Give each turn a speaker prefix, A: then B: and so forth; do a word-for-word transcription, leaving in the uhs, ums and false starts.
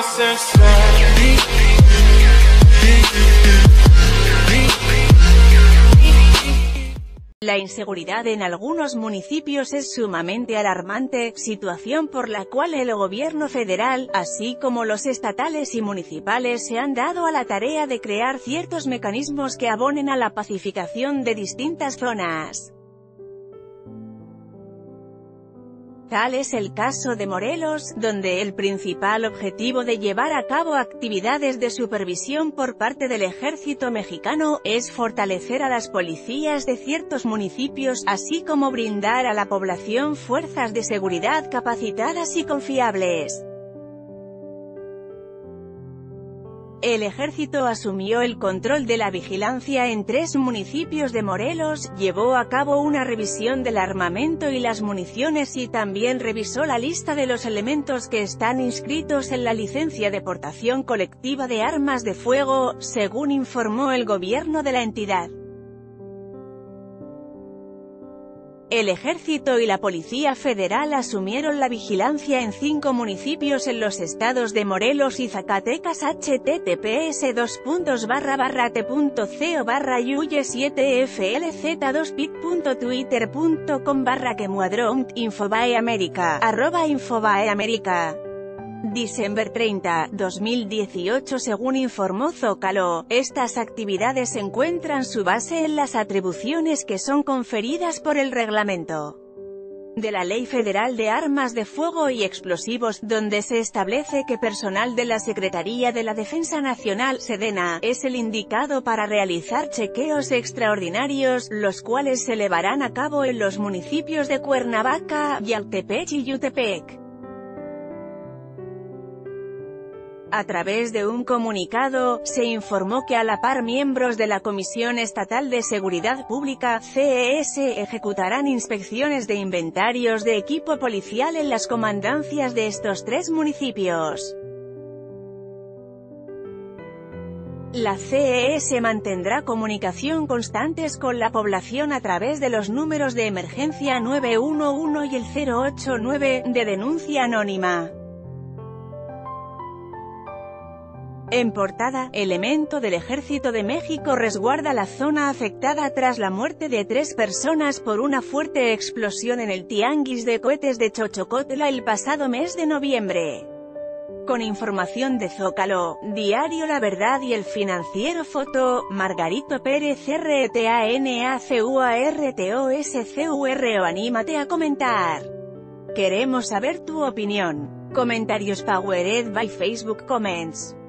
A: La inseguridad en algunos municipios es sumamente alarmante, situación por la cual el gobierno federal, así como los estatales y municipales se han dado a la tarea de crear ciertos mecanismos que abonen a la pacificación de distintas zonas. Tal es el caso de Morelos, donde el principal objetivo de llevar a cabo actividades de supervisión por parte del ejército mexicano, es fortalecer a las policías de ciertos municipios, así como brindar a la población fuerzas de seguridad capacitadas y confiables. El ejército asumió el control de la vigilancia en tres municipios de Morelos, llevó a cabo una revisión del armamento y las municiones y también revisó la lista de los elementos que están inscritos en la licencia de portación colectiva de armas de fuego, según informó el gobierno de la entidad. El Ejército y la Policía Federal asumieron la vigilancia en cinco municipios en los estados de Morelos y Zacatecas. https dos puntos barra barra t punto co barra yuye siete flz dos pic punto twitter punto com barra quemuadront Infobae América arroba Infobae América. Diciembre treinta, dos mil dieciocho. Según informó Zócalo, estas actividades encuentran su base en las atribuciones que son conferidas por el reglamento de la Ley Federal de Armas de Fuego y Explosivos, donde se establece que personal de la Secretaría de la Defensa Nacional, Sedena, es el indicado para realizar chequeos extraordinarios, los cuales se llevarán a cabo en los municipios de Cuernavaca, Yautepec y Yutepec. A través de un comunicado, se informó que a la par miembros de la Comisión Estatal de Seguridad Pública, C E S, ejecutarán inspecciones de inventarios de equipo policial en las comandancias de estos tres municipios. La C E S mantendrá comunicación constantes con la población a través de los números de emergencia nueve uno uno y el cero ocho nueve, de denuncia anónima. En portada, elemento del Ejército de México resguarda la zona afectada tras la muerte de tres personas por una fuerte explosión en el tianguis de cohetes de Xochocotla el pasado mes de noviembre. Con información de Zócalo, Diario La Verdad y El Financiero. Foto, Margarito Pérez R T A N A C U A R T O S C U R O. Anímate a comentar. Queremos saber tu opinión. Comentarios powered by Facebook Comments.